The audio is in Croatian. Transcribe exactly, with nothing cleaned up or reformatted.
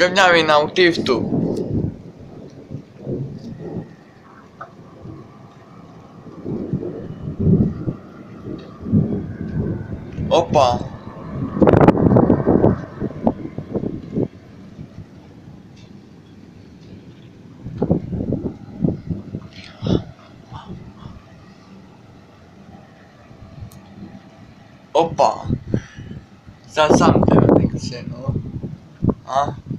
Geniami na autistu. Opa. Opa. Sad sam tebe nek se, no. A?